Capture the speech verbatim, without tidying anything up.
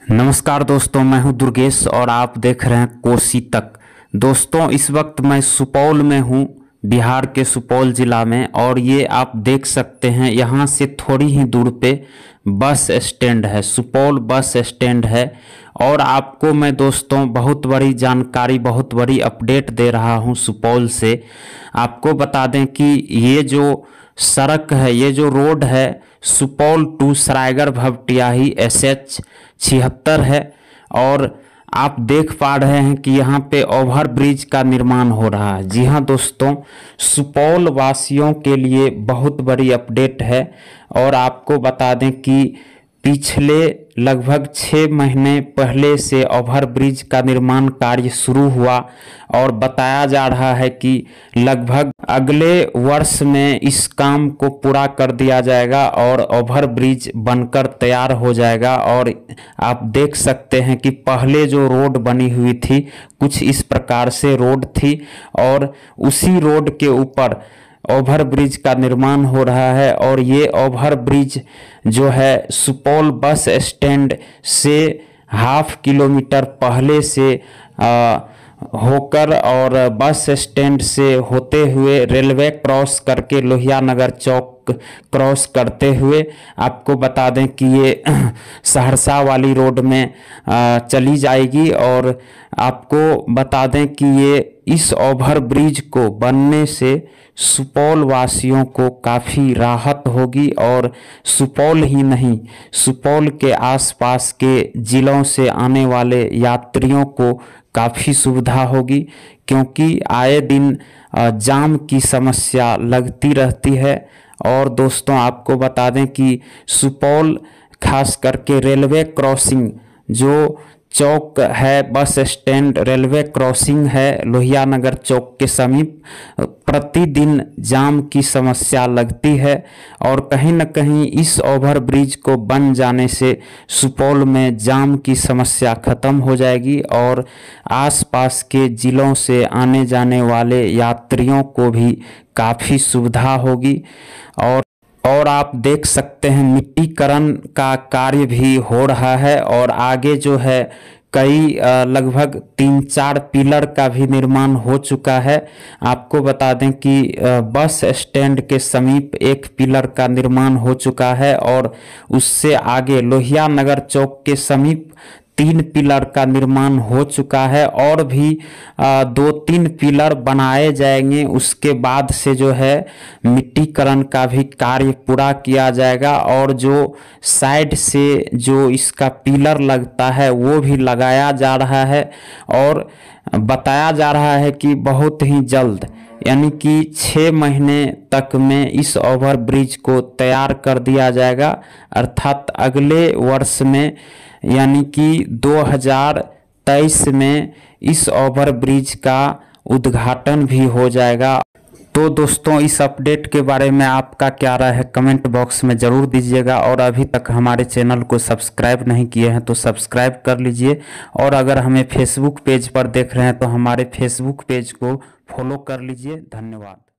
नमस्कार दोस्तों, मैं हूं दुर्गेश और आप देख रहे हैं कोसी तक। दोस्तों, इस वक्त मैं सुपौल में हूं, बिहार के सुपौल ज़िला में। और ये आप देख सकते हैं, यहाँ से थोड़ी ही दूर पे बस स्टैंड है, सुपौल बस स्टैंड है। और आपको मैं दोस्तों बहुत बड़ी जानकारी, बहुत बड़ी अपडेट दे रहा हूं सुपौल से। आपको बता दें कि ये जो सड़क है, ये जो रोड है, Supaul to Saraigarh Bhaptiyahi S H छिहत्तर है। और आप देख पा रहे हैं कि यहाँ पे ओवर ब्रिज का निर्माण हो रहा है। जी हाँ दोस्तों, सुपौल वासियों के लिए बहुत बड़ी अपडेट है। और आपको बता दें कि पिछले लगभग छः महीने पहले से ओवर ब्रिज का निर्माण कार्य शुरू हुआ और बताया जा रहा है कि लगभग अगले वर्ष में इस काम को पूरा कर दिया जाएगा और ओवर ब्रिज बनकर तैयार हो जाएगा। और आप देख सकते हैं कि पहले जो रोड बनी हुई थी कुछ इस प्रकार से रोड थी और उसी रोड के ऊपर ओवर ब्रिज का निर्माण हो रहा है। और ये ओवर ब्रिज जो है सुपौल बस स्टैंड से हाफ किलोमीटर पहले से आ, होकर और बस स्टैंड से होते हुए रेलवे क्रॉस करके लोहिया नगर चौक क्रॉस करते हुए आपको बता दें कि ये सहरसा वाली रोड में आ, चली जाएगी। और आपको बता दें कि ये इस ओवर ब्रिज को बनने से सुपौल वासियों को काफ़ी राहत होगी। और सुपौल ही नहीं, सुपौल के आसपास के ज़िलों से आने वाले यात्रियों को काफ़ी सुविधा होगी, क्योंकि आए दिन जाम की समस्या लगती रहती है। और दोस्तों, आपको बता दें कि सुपौल खास करके रेलवे क्रॉसिंग जो चौक है, बस स्टैंड रेलवे क्रॉसिंग है लोहिया नगर चौक के समीप, प्रतिदिन जाम की समस्या लगती है। और कहीं न कहीं इस ओवर ब्रिज को बन जाने से सुपौल में जाम की समस्या ख़त्म हो जाएगी और आसपास के ज़िलों से आने जाने वाले यात्रियों को भी काफ़ी सुविधा होगी। और और आप देख सकते हैं मिट्टीकरण का कार्य भी हो रहा है और आगे जो है कई लगभग तीन चार पिलर का भी निर्माण हो चुका है। आपको बता दें कि बस स्टैंड के समीप एक पिलर का निर्माण हो चुका है और उससे आगे लोहिया नगर चौक के समीप तीन पिलर का निर्माण हो चुका है और भी दो तीन पिलर बनाए जाएंगे। उसके बाद से जो है मिट्टीकरण का भी कार्य पूरा किया जाएगा और जो साइड से जो इसका पिलर लगता है वो भी लगाया जा रहा है। और बताया जा रहा है कि बहुत ही जल्द, यानी कि छः महीने तक में इस ओवर ब्रिज को तैयार कर दिया जाएगा, अर्थात अगले वर्ष में यानी कि दो हज़ार तेईस में इस ओवर ब्रिज का उद्घाटन भी हो जाएगा। तो दोस्तों, इस अपडेट के बारे में आपका क्या राय है कमेंट बॉक्स में ज़रूर दीजिएगा। और अभी तक हमारे चैनल को सब्सक्राइब नहीं किए हैं तो सब्सक्राइब कर लीजिए। और अगर हमें फेसबुक पेज पर देख रहे हैं तो हमारे फेसबुक पेज को फॉलो कर लीजिए। धन्यवाद।